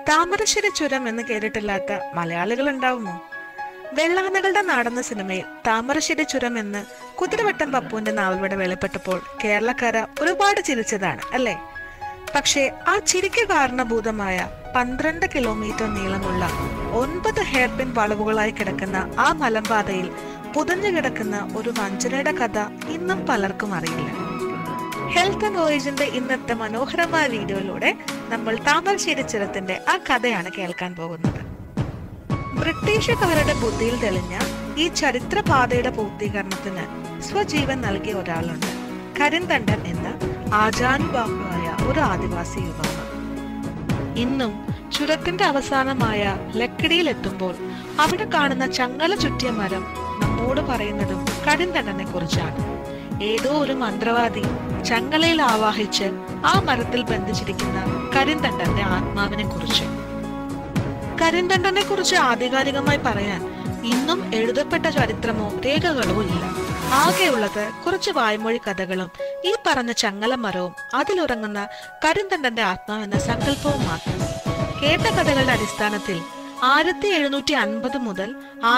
താമരശ്ശേരി ചുരം എന്ന് കേട്ടിട്ടില്ലാത്ത മലയാളികൾ ഉണ്ടാവുമോ? വെള്ളാനകളുടെ നാടെന്ന സിനിമയിൽ താമരശ്ശേരി ചുരം എന്ന് കുതിരവട്ടം പപ്പുവിന്റെ നാവിലൂടെ വെളിപ്പെട്ടപ്പോൾ കേരളക്കര ഒരുപാട് ചിരിച്ചതാണ് അല്ലേ? പക്ഷേ ആ ചിരിക്ക് കാരണഭൂതമായ 12 കിലോമീറ്റർ നീളമുള്ള 9 ഹെയർപിൻ വളവുകളായി കിടക്കുന്ന ആ മലമ്പാതയിൽ പുതഞ്ഞു കിടക്കുന്ന ഒരു വഞ്ചനയുടെ കഥ ഇന്നും പലർക്കും അറിയില്ല. ഹെൽത്ത് ആൻഡ് വോയേജിന്റെ ഇന്നത്തെ മനോഹരമായ വീഡിയോയിലൂടെ നമ്മൾ താമരശ്ശേരി ചുരത്തിന്റെ ആ കഥയാണ് കേൾക്കാൻ പോകുന്നത്. ബ്രിട്ടീഷുകാരുടെ ബുദ്ധിയിൽ തെളിഞ്ഞ ഈ ചരിത്രപാതയുടെ പൂർത്തീകരണത്തിന് സ്വജീവൻ നൽകിയ ഒരാളുണ്ട്. കരിന്തണ്ടൻ എന്ന ആജാനുബാഹുവായ ഒരു ആദിവാസി യുവാവ്. ഇന്നും ചുരത്തിന്റെ അവസാനമായ ലക്കിടിയിൽ എത്തുമ്പോൾ അവിടെ കാണുന്ന ചങ്ങല ചുറ്റിയ മരം നമ്മോട് പറയുന്നതും കരിന്തണ്ടനെ കുറിച്ചാണ്. ഏതോ ഒരു മന്ത്രവാദി ചങ്ങലയിൽ ആവാഹിച്ച് ആ മരത്തിൽ ബന്ധിച്ചിരിക്കുന്ന കരിന്തണ്ടന്റെ ആത്മാവിനെ കുറിച്ച്. കരിന്തണ്ടനെ കുറിച്ച് ആധികാരികമായി പറയാൻ ഇന്നും എഴുതപ്പെട്ട ചരിത്രമോ രേഖകളോ ഇല്ല. ആകെയുള്ളത് കുറച്ച് വായ്മൊഴി കഥകളും ഈ പറഞ്ഞ ചങ്ങല മരവും അതിലുറങ്ങുന്ന കരിന്തണ്ടന്റെ ആത്മാവെന്ന സങ്കല്പവും മാത്രം. കേട്ട കഥകളുടെ അടിസ്ഥാനത്തിൽ 1750 മുതൽ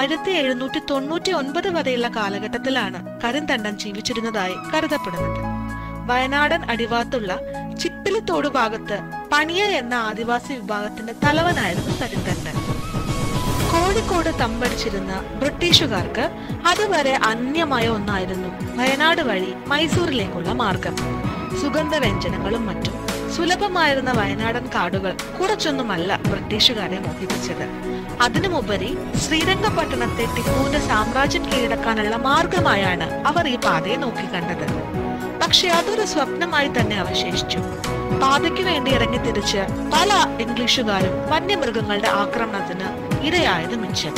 1799 വരെയുള്ള കാലഘട്ടത്തിലാണ് കരിന്തണ്ടൻ ജീവിച്ചിരുന്നതായി കരുതപ്പെടുന്നത്. വയനാടൻ അടിവാത്തുള്ള ചിപ്പിലിത്തോട് ഭാഗത്ത് പണിയ എന്ന ആദിവാസി വിഭാഗത്തിന്റെ തലവനായിരുന്നു കരിന്തണ്ടൻ. കോഴിക്കോട് തമ്പടിച്ചിരുന്ന ബ്രിട്ടീഷുകാർക്ക് അതുവരെ അന്യമായ ഒന്നായിരുന്നു വയനാട് വഴി മൈസൂരിലേക്കുള്ള മാർഗം. സുഗന്ധവ്യഞ്ജനങ്ങളും മറ്റും സുലഭമായിരുന്ന വയനാടൻ കാടുകൾ കുറച്ചൊന്നുമല്ല ബ്രിട്ടീഷുകാരെ മോഹിപ്പിച്ചത്. അതിനുമുപരി ശ്രീരംഗപട്ടണത്തെ ടിപ്പുവിന്റെ സാമ്രാജ്യം കീഴടക്കാനുള്ള മാർഗമായാണ് അവർ ഈ പാതയെ നോക്കിക്കണ്ടത്. പക്ഷെ അതൊരു സ്വപ്നമായി തന്നെ അവശേഷിച്ചു. പാതയ്ക്ക് വേണ്ടി ഇറങ്ങി തിരിച്ച് പല ഇംഗ്ലീഷുകാരും വന്യമൃഗങ്ങളുടെ ആക്രമണത്തിന് ഇരയായത് മിച്ചം.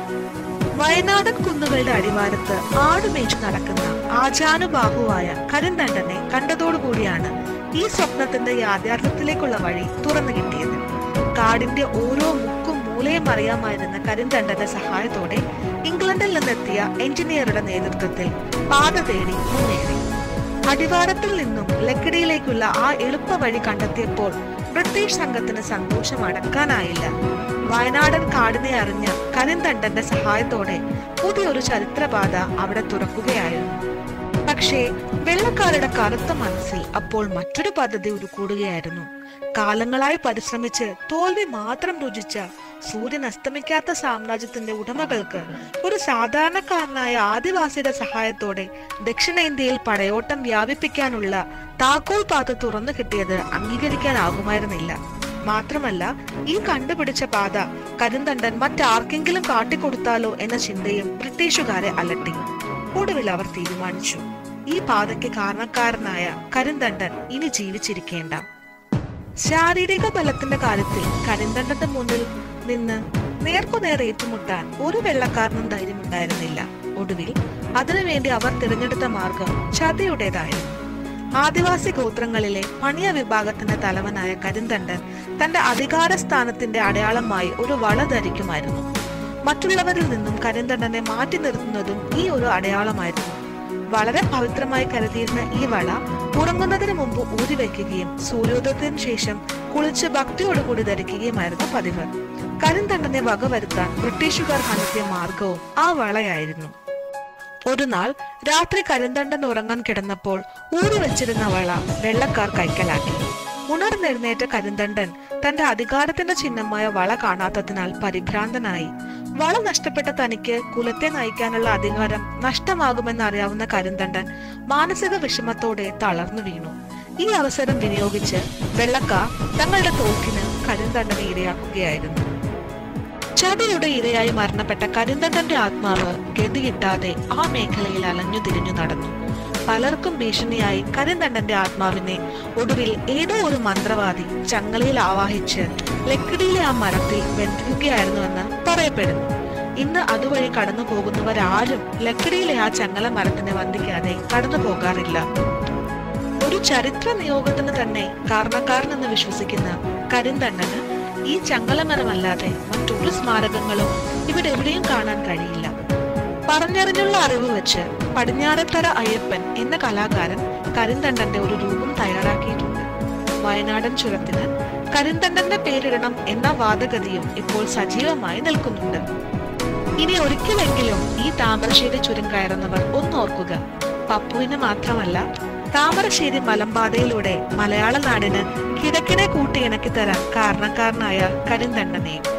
വയനാടൻ കുന്നുകളുടെ അടിവാരത്ത് ആടുമേച്ചു നടക്കുന്ന ആജാനുബാഹുവായ കരിന്തണ്ടനെ കണ്ടതോടുകൂടിയാണ് ഈ സ്വപ്നത്തിന്റെ യാഥാർത്ഥ്യത്തിലേക്കുള്ള വഴി തുറന്നു കിട്ടിയത്. കാടിന്റെ ഓരോ മുക്കും മൂലയും അറിയാമായിരുന്ന കരിന്തണ്ടന്റെ സഹായത്തോടെ ഇംഗ്ലണ്ടിൽ നിന്നെത്തിയ എഞ്ചിനീയറുടെ നേതൃത്വത്തിൽ പാത തേടി മുന്നേറി. അടിവാരത്തിൽ നിന്നും ലക്കിടിയിലേക്കുള്ള ആ എളുപ്പ വഴി കണ്ടെത്തിയപ്പോൾ ബ്രിട്ടീഷ് സംഘത്തിന് സന്തോഷം അടക്കാനായില്ല. വയനാടൻ കാടിനെ അറിഞ്ഞ കരിന്തണ്ടന്റെ സഹായത്തോടെ പുതിയൊരു ചരിത്രപാത അവിടെ തുറക്കുകയായിരുന്നു. പക്ഷേ വെള്ളക്കാരുടെ കറുത്ത മനസ്സിൽ അപ്പോൾ മറ്റൊരു പദ്ധതി ഉരുക്കൂടുകയായിരുന്നു. കാലങ്ങളായി പരിശ്രമിച്ച് തോൽവി മാത്രം രുചിച്ച സൂര്യൻ അസ്തമിക്കാത്ത സാമ്രാജ്യത്തിന്റെ ഉടമകൾക്ക് ഒരു സാധാരണക്കാരനായ ആദിവാസിയുടെ സഹായത്തോടെ ദക്ഷിണേന്ത്യയിൽ പടയോട്ടം വ്യാപിപ്പിക്കാനുള്ള താക്കോൽ പാത തുറന്നു കിട്ടിയത് അംഗീകരിക്കാനാകുമായിരുന്നില്ല. മാത്രമല്ല, ഈ കണ്ടുപിടിച്ച പാത കരിന്തണ്ടൻ മറ്റാർക്കെങ്കിലും കാട്ടിക്കൊടുത്താലോ എന്ന ചിന്തയും ബ്രിട്ടീഷുകാരെ അലട്ടി. ഒടുവിൽ അവർ തീരുമാനിച്ചു, ഈ പാതയ്ക്ക് കാരണക്കാരനായ കരിന്തണ്ടൻ ഇനി ജീവിച്ചിരിക്കേണ്ട. ശാരീരിക ബലത്തിന്റെ കാര്യത്തിൽ കരിന്തണ്ടന്റെ മുന്നിൽ നിന്ന് നേർക്കുനേർ ഏറ്റുമുട്ടാൻ ഒരു വെള്ളക്കാരനും ധൈര്യമുണ്ടായിരുന്നില്ല. ഒടുവിൽ അതിനുവേണ്ടി അവർ തിരഞ്ഞെടുത്ത മാർഗം ചതിയുടേതായിരുന്നു. ആദിവാസി ഗോത്രങ്ങളിലെ പണിയ വിഭാഗത്തിന്റെ തലവനായ കരിന്തണ്ടൻ തന്റെ അധികാര സ്ഥാനത്തിന്റെ അടയാളമായി ഒരു വള ധരിക്കുമായിരുന്നു. മറ്റുള്ളവരിൽ നിന്നും കരിന്തണ്ടനെ മാറ്റി നിർത്തുന്നതും ഈ ഒരു അടയാളമായിരുന്നു. വളരെ പവിത്രമായി കരുതിയിരുന്ന ഈ വള ഉറങ്ങുന്നതിന് മുമ്പ് ഊരിവെക്കുകയും സൂര്യോദയത്തിന് ശേഷം കുളിച്ച് ഭക്തിയോടുകൂടി ധരിക്കുകയുമായിരുന്നു പതിവ്. കരിന്തണ്ടനെ വകവരുത്താൻ ബ്രിട്ടീഷുകാർ കണ്ടെത്തിയ മാർഗവും ആ വളയായിരുന്നു. ഒരു നാൾ രാത്രി കരിന്തണ്ടൻ ഉറങ്ങാൻ കിടന്നപ്പോൾ ഊരിവെച്ചിരുന്ന വള വെള്ളക്കാർ കൈക്കലാക്കി. ഉണർന്നെഴുന്നേറ്റ കരിന്തണ്ടൻ തന്റെ അധികാരത്തിന്റെ ചിഹ്നമായ വള കാണാത്തതിനാൽ പരിഭ്രാന്തനായി. വള നഷ്ടപ്പെട്ട തനിക്ക് കുലത്തെ നയിക്കാനുള്ള അധികാരം നഷ്ടമാകുമെന്നറിയാവുന്ന കരിന്തണ്ടൻ മാനസിക വിഷമത്തോടെ തളർന്നു വീണു. ഈ അവസരം വിനിയോഗിച്ച് വെള്ളക്കാർ തങ്ങളുടെ തോക്കിന് കരിന്തണ്ടനെ ഇരയാക്കുകയായിരുന്നു. ചതിയുടെ ഇരയായി മരണപ്പെട്ട കരിന്തണ്ടന്റെ ആത്മാവ് ഗതികിട്ടാതെ ആ മേഖലയിൽ അലഞ്ഞു തിരിഞ്ഞു നടന്നു. പലർക്കും ഭീഷണിയായി കരിന്തണ്ടന്റെ ആത്മാവിനെ ഒടുവിൽ ഏതോ ഒരു മന്ത്രവാദി ചങ്ങലയിൽ ആവാഹിച്ച് ലക്കിടിയിലെ ആ മരത്തിൽ ബന്ധിക്കുകയായിരുന്നുവെന്ന് പറയപ്പെടുന്നു. ഇന്ന് അതുവഴി കടന്നു പോകുന്നവരാരും ലക്കിടിയിലെ ആ ചങ്ങല മരത്തിനെ വന്ദിക്കാതെ കടന്നു പോകാറില്ല. ഒരു ചരിത്ര നിയോഗത്തിന് തന്നെ കാരണക്കാരനെന്ന് വിശ്വസിക്കുന്ന കരിന്തണ്ടന് ഈ ചങ്ങലമരമല്ലാതെ മറ്റൊരു സ്മാരകങ്ങളും ഇവിടെ എവിടെയും കാണാൻ കഴിയില്ല. പറഞ്ഞറിഞ്ഞുള്ള അറിവ് വെച്ച് പടിഞ്ഞാറത്തറ അയ്യപ്പൻ എന്ന കലാകാരൻ കരിന്തണ്ടന്റെ ഒരു രൂപം തയ്യാറാക്കിയിട്ടുണ്ട്. വയനാടൻ ചുരത്തിന് കരിന്തണ്ടന്റെ പേരിടണം എന്ന വാദഗതിയും ഇപ്പോൾ സജീവമായി നിൽക്കുന്നുണ്ട്. ഇനി ഒരിക്കലെങ്കിലും ഈ താമരശ്ശേരി ചുരം കയറുന്നവർ ഒന്നോർക്കുക, പപ്പുവിന് മാത്രമല്ല താമരശ്ശേരി മലമ്പാതയിലൂടെ മലയാള നാടിന് കിഴക്കിനെ കൂട്ടി ഇണക്കി തരാൻ കാരണക്കാരനായ കരിന്തണ്ടനെയും.